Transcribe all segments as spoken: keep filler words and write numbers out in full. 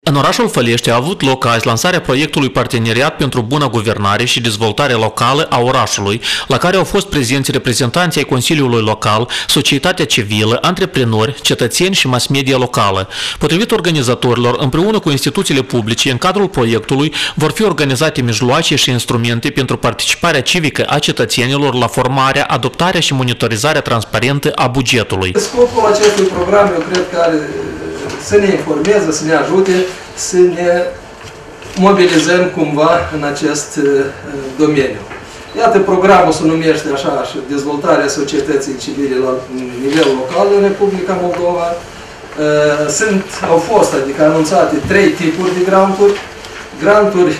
În orașul Fălești a avut loc azi lansarea proiectului Parteneriat pentru Bună Guvernare și Dezvoltare Locală a orașului, la care au fost prezenți reprezentanții ai Consiliului Local, societatea civilă, antreprenori, cetățeni și mass media locală. Potrivit organizatorilor, împreună cu instituțiile publice, în cadrul proiectului vor fi organizate mijloace și instrumente pentru participarea civică a cetățenilor la formarea, adoptarea și monitorizarea transparentă a bugetului. Scopul acestui program, eu cred că are să ne informeze, să ne ajute, să ne mobilizăm cumva în acest domeniu. Iată, programul se numește așa, dezvoltarea societății civile la nivel local în Republica Moldova. Sunt, au fost, adică anunțate trei tipuri de granturi. Granturi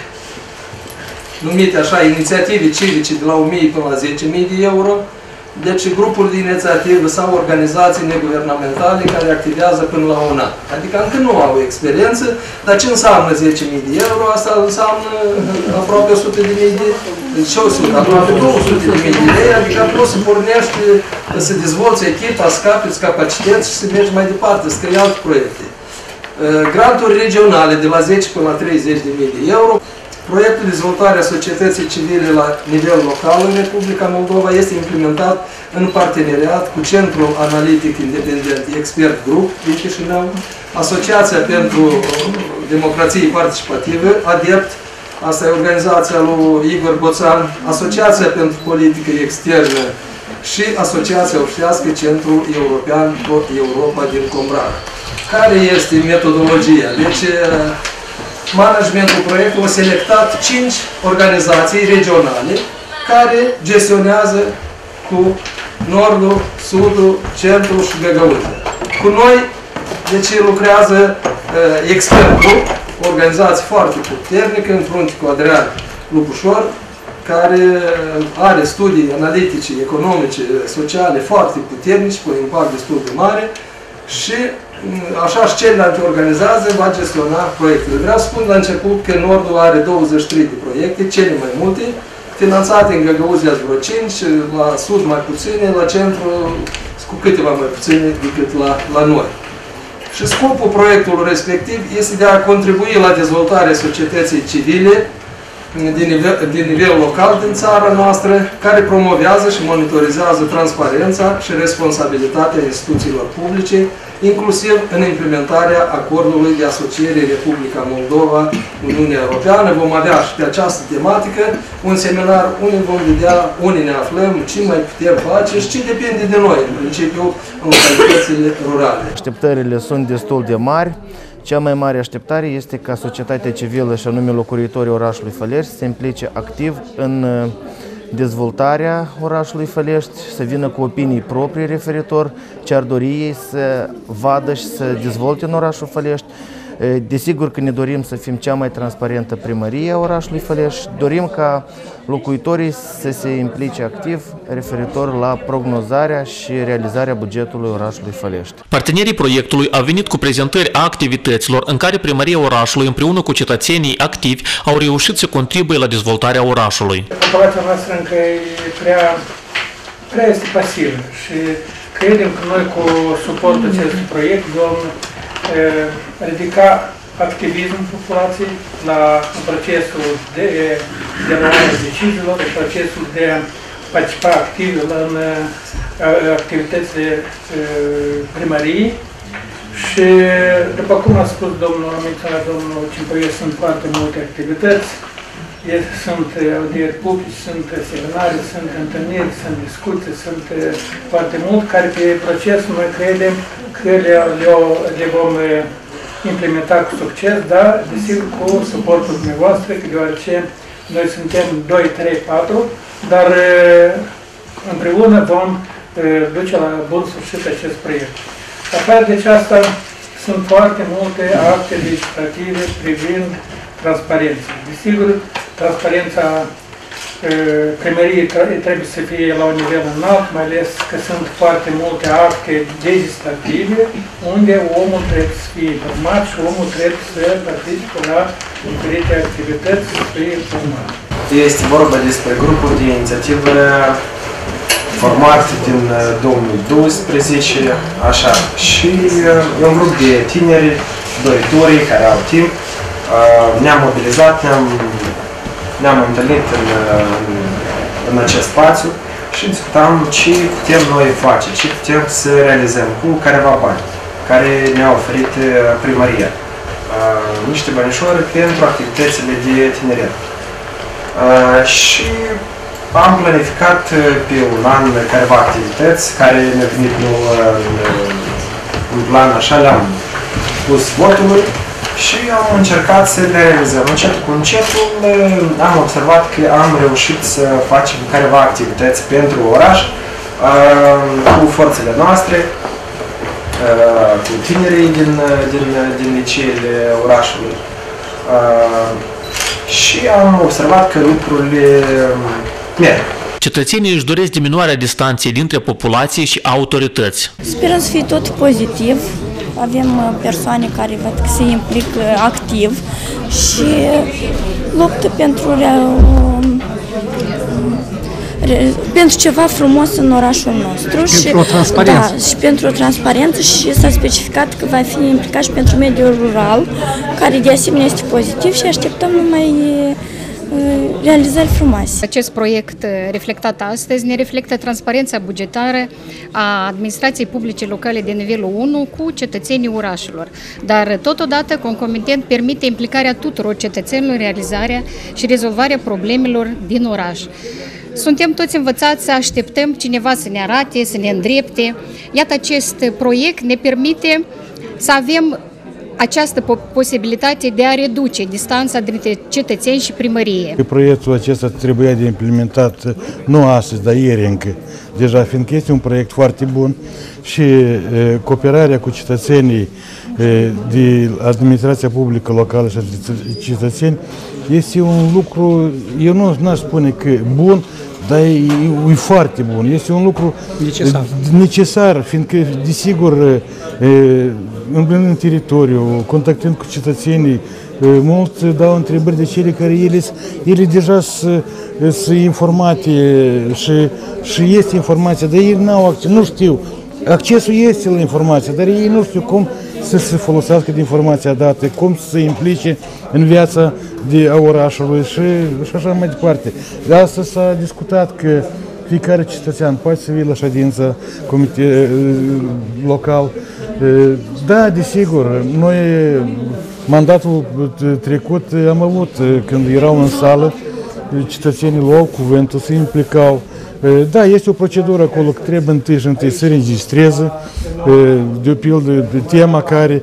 numite așa, inițiative civice de la o mie până la zece mii de euro. Deci grupuri de inițiativă sau organizații neguvernamentale care activează până la un an. Adică încă nu au experiență, dar ce înseamnă zece mii de euro? Asta înseamnă aproape o sută de mii de deci o sută, aproape două sute de mii de lei, adică poți să pornești, să dezvolți echipa, să capeți capacități și să mergi mai departe, să crei alte proiecte. Granturi regionale de la zece până la treizeci de mii de euro. Proiectul de dezvoltare a societății civile la nivel local în Republica Moldova este implementat în parteneriat cu Centrul Analitic Independent Expert Group din Chișinău, Asociația pentru Democrație Participativă, ADEPT, asta e organizația lui Igor Boțan, Asociația pentru Politică Externă și Asociația Obștească Centrul European Europa din Combrag. Care este metodologia? Deci, managementul proiectului a selectat cinci organizații regionale care gestionează cu Nordul, Sudul, Centrul și Găgăuzia. Cu noi, deci lucrează uh, expertul, o organizație foarte puternică, în frunte cu Adrian Lupușor, care are studii analitice, economice, sociale foarte puternice, cu un impact destul de mare și așa și celelalte organizații va gestiona proiectele. Vreau să spun la început că Nordul are douăzeci și trei de proiecte, cele mai multe, finanțate în Găgăuzia vreo cinci, la Sud mai puține, la Centru cu câteva mai puține decât la, la noi. Și scopul proiectului respectiv este de a contribui la dezvoltarea societății civile din nivel, din nivel local din țara noastră, care promovează și monitorizează transparența și responsabilitatea instituțiilor publice, inclusiv în implementarea acordului de asociere Republica Moldova-Uniunea Europeană. Vom avea și pe această tematică un seminar unde vom vedea unde ne aflăm, ce mai putem face și ce depinde de noi, în principiu, în localitățile rurale. Așteptările sunt destul de mari. Cea mai mare așteptare este ca societatea civilă, și anume locuitorii orașului Fălești, să se implice activ în dezvoltarea orașului Fălești, să vină cu opinii proprii referitor ce ar dori ei să vadă și să dezvolte în orașul Fălești. Desigur că ne dorim să fim cea mai transparentă primărie a orașului Fălești, dorim ca locuitorii să se implice activ referitor la prognozarea și realizarea bugetului orașului Fălești. Partenerii proiectului au venit cu prezentări a activităților în care primăria orașului împreună cu cetățenii activi au reușit să contribuie la dezvoltarea orașului. Populația noastră încă e prea, prea este pasivă și credem că noi cu suportul acestui proiect vom ridica activismul populației la procesul de, de luare deciziilor, în procesul de a participa activ în activitățile primăriei. Și, după cum a spus domnul, a menționat domnul Cimpăie, sunt foarte multe activități. Sunt audieri publici, sunt seminarii, sunt întâlniri, sunt discuții, sunt foarte mult, care pe procesul noi credem că le, le, le vom implementa cu succes, dar desigur cu suportul dumneavoastră, deoarece noi suntem doi, trei, patru, dar împreună vom duce la bun sfârșit acest proiect. Afară de aceasta, sunt foarte multe acte legislative privind transparența. Desigur, transparența primăriei trebuie să fie la un nivel înalt, mai ales că sunt foarte multe acte legislative unde omul trebuie să fie informat și omul trebuie să participe la diferite activități să fie informat. Este vorba despre grupuri de inițiativă formate din două mii douăsprezece, așa, și un grup de tineri doritorii care au timp. Ne-am mobilizat, ne-am ne-am întâlnit în, în, în acest spațiu și discutam ce putem noi face, ce putem să realizăm cu careva bani care ne-a oferit primăria. Uh, niște banișori pentru activitățile de tineret. Uh, și am planificat pe un an careva activități care ne-au venit nu în, în plan, așa le-am pus votului și am încercat să le realizăm. Încet cu încetul am observat că am reușit să facem careva activități pentru oraș cu forțele noastre, cu tinerii din, din, din liceele orașului și am observat că lucrurile merg. Cetățenii își doresc diminuarea distanței dintre populație și autorități. Sperăm să fie tot pozitiv. Avem persoane care se implică activ și luptă pentru, pentru ceva frumos în orașul nostru. Și pentru o transparență. Da, și pentru o transparență și s-a specificat că va fi implicat și pentru mediul rural, care de asemenea este pozitiv și așteptăm numai realizări frumoase. Acest proiect reflectat astăzi ne reflectă transparența bugetară a administrației publice locale de nivelul unu cu cetățenii orașelor, dar totodată concomitent permite implicarea tuturor cetățenilor în realizarea și rezolvarea problemelor din oraș. Suntem toți învățați să așteptăm cineva să ne arate, să ne îndrepte. Iată, acest proiect ne permite să avem această posibilitate de a reduce distanța dintre cetățeni și primărie. Proiectul acesta trebuia de implementat nu astăzi, dar ieri încă. Deja, fiindcă este un proiect foarte bun și e, cooperarea cu cetățenii e, de administrația publică locală și cetățeni este un lucru, eu nu aș spune că bun, dar e, e foarte bun. Este un lucru necesar, necesar fiindcă, desigur, în teritoriu, contactând cu cetățenii, mulți dau întrebări de cele care ele, ele deja sunt informate și, și este informația, dar ei n-au acces, nu știu. Accesul este la informație, dar ei nu știu cum să se folosească de informația dată, cum să se implice în viața de a orașului și, și așa mai departe. De asta s-a discutat că fiecare cetățean poate să vie la ședință comite local. Da, desigur, noi mandatul trecut am avut, când erau în sală, cetățenii luau cuvântul, se implicau. Da, este o procedură acolo, că trebuie întâi și întâi să registreze, de pildă, de tema care,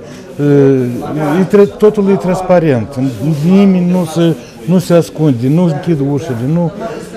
totul e transparent, nimeni nu se, nu se ascunde, nu închid ușile, nu...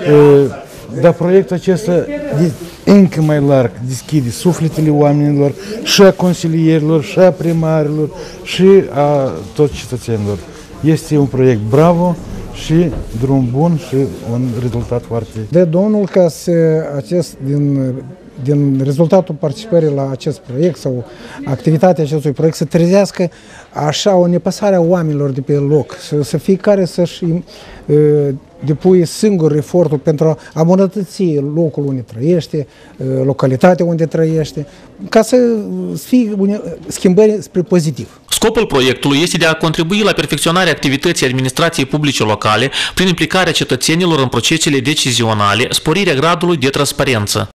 Dar proiectul acesta încă mai larg deschide sufletele oamenilor și a consilierilor, și a primarilor, și a toți cetățenilor. Este un proiect bravo și drum bun și un rezultat foarte... De domnul ca să acest din, din rezultatul participării la acest proiect sau activitatea acestui proiect să trezească așa o nepăsare a oamenilor de pe loc, să, să fiecare să-și uh, depuie singur efortul pentru a îmbunătăți locul unde trăiește, uh, localitatea unde trăiește, ca să fie schimbări spre pozitiv. Scopul proiectului este de a contribui la perfecționarea activității administrației publice locale prin implicarea cetățenilor în procesele decizionale, sporirea gradului de transparență.